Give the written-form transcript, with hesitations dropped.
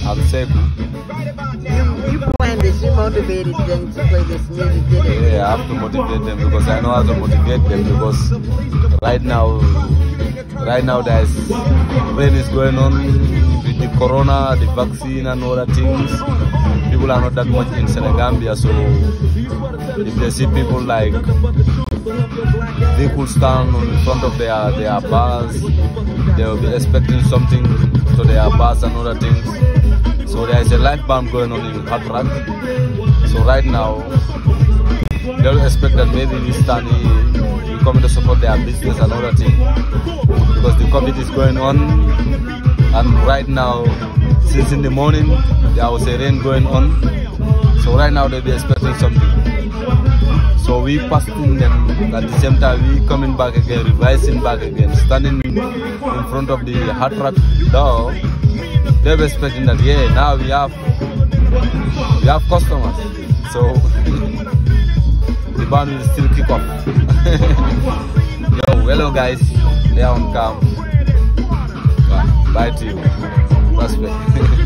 I'm Seku. You planned this, you motivated them to play this music, didn't you? Yeah, I have to motivate them because I know how to motivate them because right now there's pain is going on with the corona, the vaccine and other things. People are not that much in Senegambia, so if they see people like vehicles stand in front of their bars, they will be expecting something to their bars and other things. So there is a live band going on in Hard Rock. So right now, they will expect that maybe this time we come to support their business and other things because the COVID is going on. And right now, since in the morning, there was a rain going on. So right now they'll be expecting something. So we passing them at the same time we coming back again, revising back again, standing in front of the Hard Rock door. They're expecting that now we have customers. So the band will still kick off. Yo, hello guys, they are on cam. Bye to you. Respect.